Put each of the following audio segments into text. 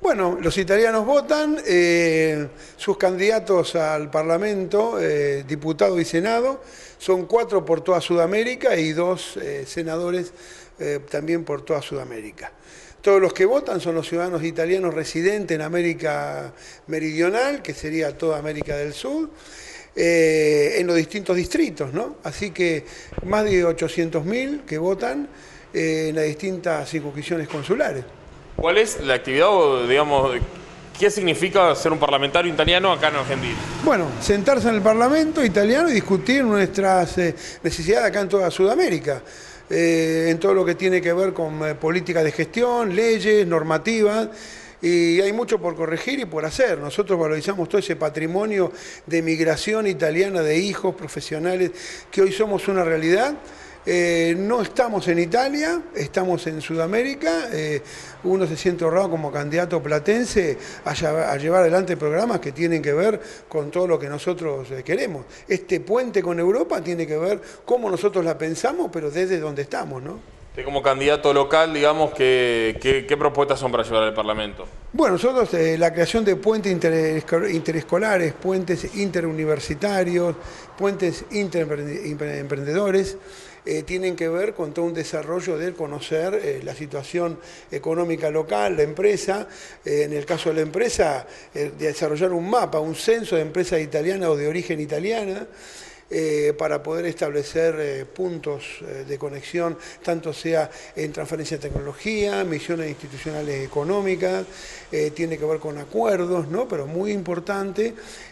Bueno, los italianos votan, sus candidatos al Parlamento, diputado y Senado, son 4 por toda Sudamérica y 2 senadores también por toda Sudamérica. Todos los que votan son los ciudadanos italianos residentes en América Meridional, que sería toda América del Sur, en los distintos distritos, ¿no? Así que más de 800.000 que votan en las distintas circunscripciones consulares. ¿Cuál es la actividad o, digamos, qué significa ser un parlamentario italiano acá en Argentina? Bueno, sentarse en el Parlamento italiano y discutir nuestras necesidades acá en toda Sudamérica, en todo lo que tiene que ver con políticas de gestión, leyes, normativas. Y hay mucho por corregir y por hacer. Nosotros valorizamos todo ese patrimonio de migración italiana de hijos profesionales que hoy somos una realidad. No estamos en Italia, estamos en Sudamérica. Uno se siente honrado como candidato platense a llevar adelante programas que tienen que ver con todo lo que nosotros queremos. Este puente con Europa tiene que ver cómo nosotros la pensamos, pero desde donde estamos, ¿no? Como candidato local, digamos, ¿qué propuestas son para llevar al Parlamento? Bueno, nosotros la creación de puentes interescolares, puentes interuniversitarios, puentes interemprendedores, tienen que ver con todo un desarrollo de conocer la situación económica local, la empresa, en el caso de la empresa, de desarrollar un mapa, un censo de empresas italianas o de origen italiana, para poder establecer puntos de conexión, tanto sea en transferencia de tecnología, misiones institucionales económicas, tiene que ver con acuerdos, ¿no? Pero muy importante,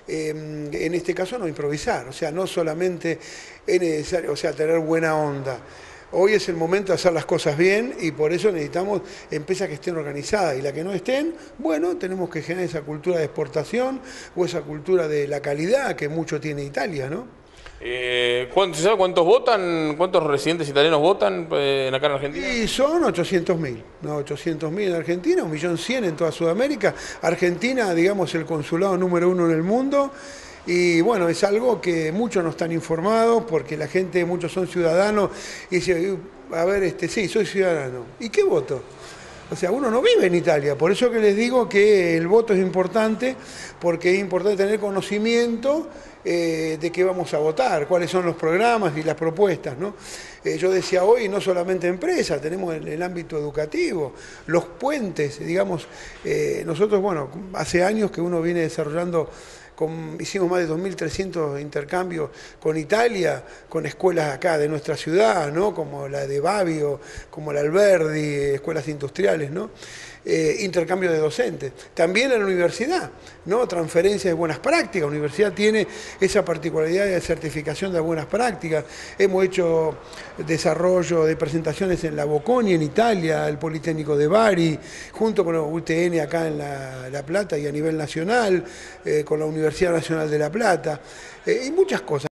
en este caso no improvisar, o sea, no solamente es necesario, o sea, tener buena onda. Hoy es el momento de hacer las cosas bien y por eso necesitamos empresas que estén organizadas y las que no estén, bueno, tenemos que generar esa cultura de exportación o esa cultura de la calidad que mucho tiene Italia, ¿no? ¿Se sabe cuántos votan, cuántos residentes italianos votan acá en Argentina? Y son 800.000, ¿no? 800.000 en Argentina, 1.100.000 en toda Sudamérica. Argentina, digamos, el consulado número 1 en el mundo. Y bueno, es algo que muchos no están informados porque la gente, muchos son ciudadanos y dicen, a ver, sí, soy ciudadano. ¿Y qué voto? O sea, uno no vive en Italia, por eso que les digo que el voto es importante, porque es importante tener conocimiento de qué vamos a votar, cuáles son los programas y las propuestas, ¿no? Yo decía hoy, no solamente empresas, tenemos el ámbito educativo, los puentes, digamos, nosotros, bueno, hace años que uno viene desarrollando, hicimos más de 2.300 intercambios con Italia, con escuelas acá de nuestra ciudad, ¿no? Como la de Babio, como la Alberdi, escuelas industriales, ¿no? Intercambio de docentes. También en la universidad, ¿no? Transferencia de buenas prácticas. La universidad tiene esa particularidad de certificación de buenas prácticas. Hemos hecho desarrollo de presentaciones en la Bocconi, en Italia, el Politécnico de Bari, junto con la UTN acá en La Plata y a nivel nacional, con la Universidad Nacional de La Plata, y muchas cosas.